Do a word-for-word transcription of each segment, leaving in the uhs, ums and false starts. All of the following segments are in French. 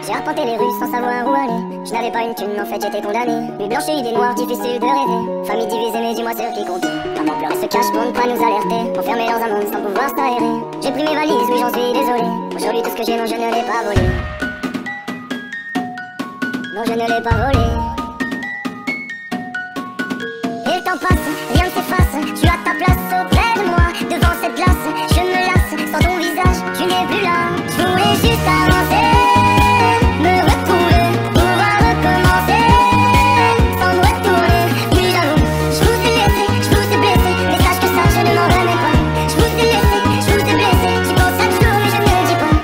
J'ai arpenté les rues sans savoir où aller. Je n'avais pas une thune, en fait j'étais condamné. Nuit blanche et idées noires, difficile de rêver. Famille divisée, mais dis-moi ce qui compte. Maman pleurait se cache pour ne pas nous alerter. Enfermés dans un monde sans pouvoir s'aérer. J'ai pris mes valises, oui j'en suis désolé. Aujourd'hui tout ce que j'ai, non je ne l'ai pas volé. Non je ne l'ai pas volé. Et le temps passe, rien ne s'efface. Tu as ta place auprès de moi. Devant cette glace, je me lasse. Sans ton visage, tu n'es plus là. Je voulais juste avancer, me retrouver, pouvoir recommencer, sans me retourner. Oui j'avoue, je vous ai laissé, je vous ai blessé. Mais sache que ça je ne m'en remets pas. Je vous ai laissé, je vous ai blessé. J'y pense chaque jour mais je ne le dis pas.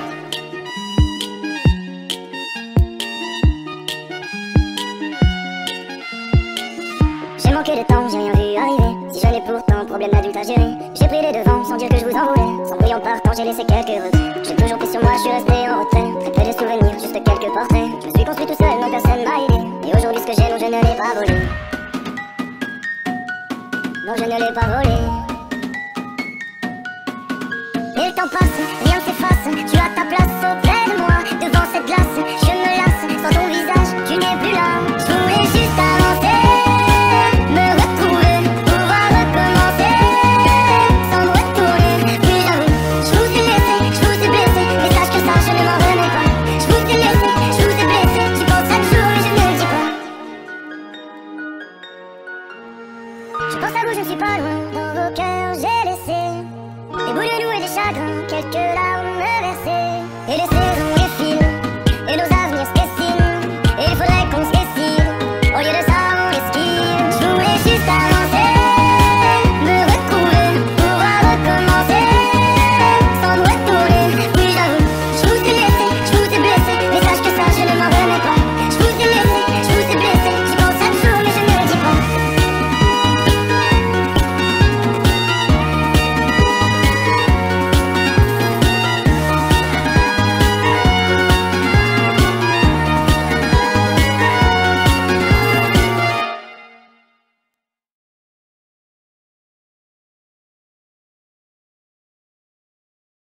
J'ai manqué de temps, j'ai rien vu arriver. Si je n'ai pourtant problème d'adulte à gérer. J'ai pris les devants sans dire que je vous en voulais. Sans bruit en partant, j'ai laissé quelques regrets. J'ai toujours pris sur moi, je suis resté en retrait. Très peu de souvenirs, juste quelques portraits. Je me suis construit tout seul, non personne m'a aidé. Et aujourd'hui ce que j'ai, non je ne l'ai pas volé. Non je ne l'ai pas volé.